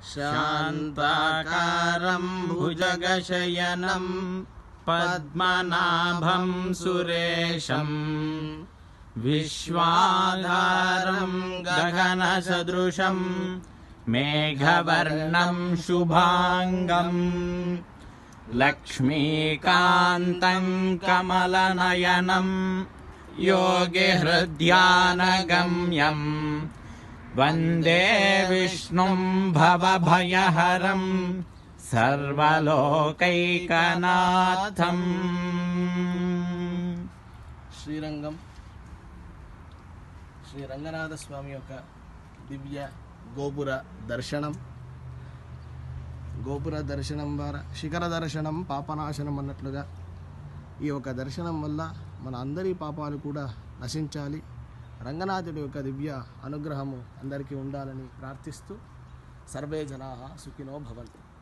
शान्ताकारं भुजगशयनं पद्मनाभं सुरेशं विश्वाधारं गगनसदृशं मेघवर्णं शुभांगं लक्ष्मीकान्तं कमलनयनं योगिहृद्यानगम्यं वन्दे विष्णुं भवभयहरं सर्वलोकैकनाथं। శ్రీరంగం శ్రీ రంగనాథ స్వామి యొక్క దివ్య గోపుర దర్శనం ద్వారా శిఖర దర్శనం పాపనాశనం అన్నట్లుగా ఈ యొక్క దర్శనం వల్ల మన అందరి పాపాలు కూడా నశించాలి, రంగనాథుడి యొక్క దివ్య అనుగ్రహము అందరికీ ఉండాలని ప్రార్థిస్తూ సర్వే జనాః సుఖినో భవంతు.